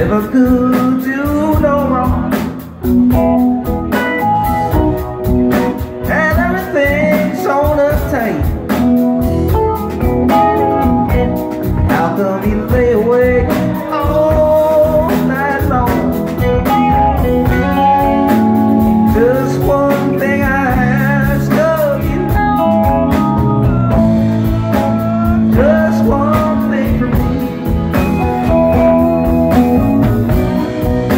never could do no wrong, and everything's on the tape. How come you lay awake all night long? Just one thing I ask of you, just one thing from me.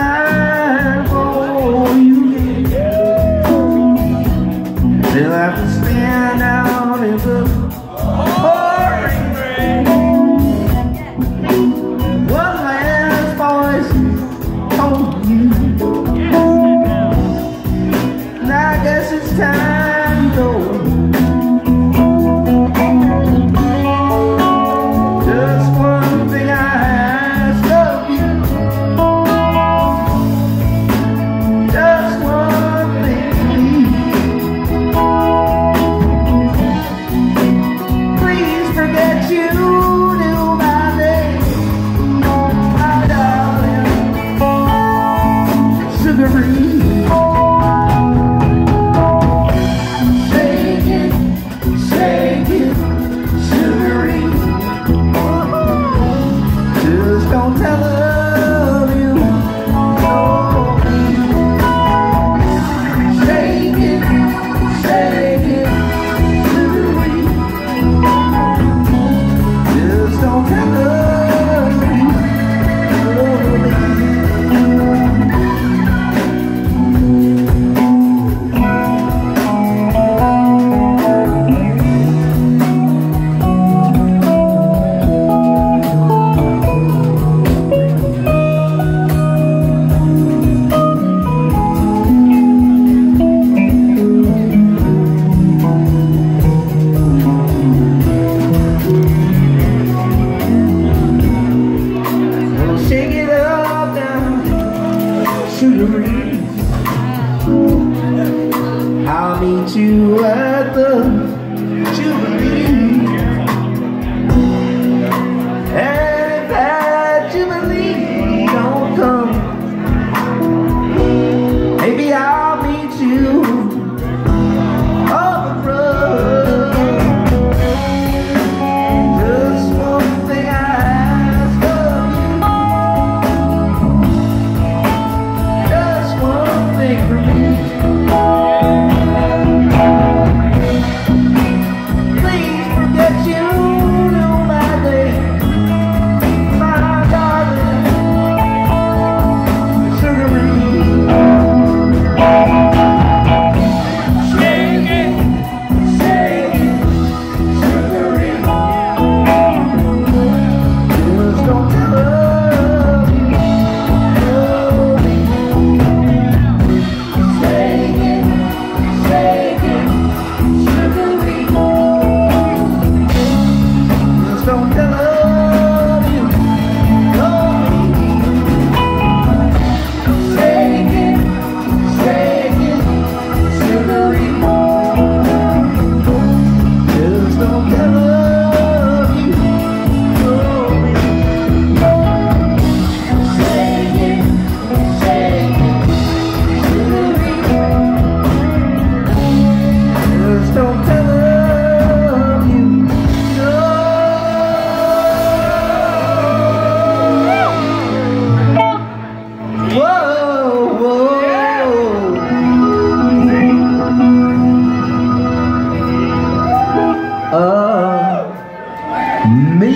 time for you again. They'll have to stand out in the pouring rain. One last voice told you, and I guess it's time to go. Just one thing I ask of you, just one thing, please forget you knew my name, my darling Sugaree. Shake it, Sugaree. Just don't tell her you know me. Shake it, Sugaree. Just don't tell her you know me. Shake it up now, Sugaree. I'll meet you at the Jubilee. And if that Jubilee don't come, maybe I'll meet you on the road. Just one thing I ask of you, just one thing for me. Please forget you knew my name, my darling Sugaree. Shake it, Sugaree. Just don't tell her you know me. Shake it, Sugaree. Just don't tell her you know me. Shake it, Sugaree. Just don't tell her you know me. Shake it, Sugaree. Just don't tell her you know. Whoa, whoa. Me.